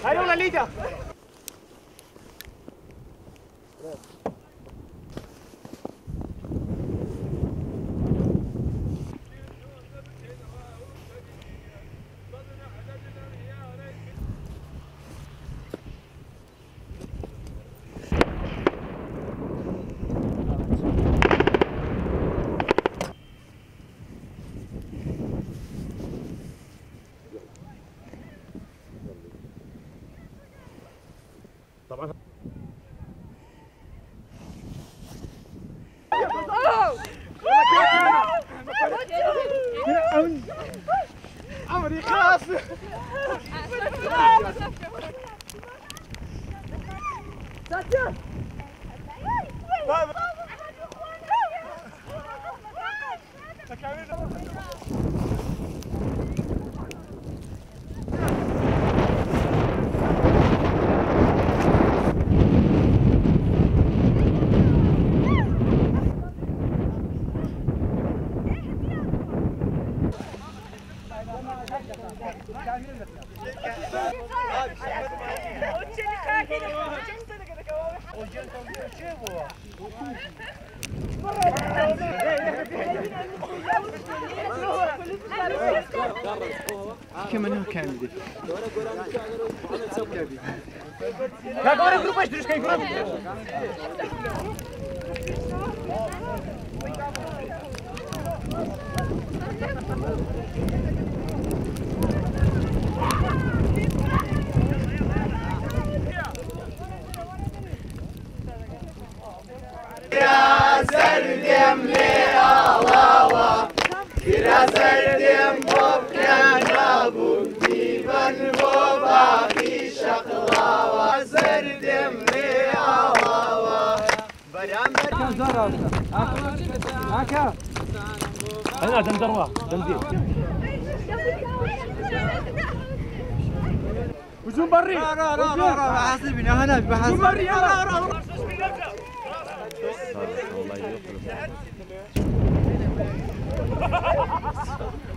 هاي والله ليدا. طبعا عمري خلاص. كمان كان دي كاغوري جروب ايش درش كاي جروب يا سردم لي الله يا سردم بوكان ابو ديفن بوبا في شقلاوة سردم لي الله برامر كم زرع هكا هنا دندروه دندير وزوم بري لا بحاسبني هنا بحاسب بري والله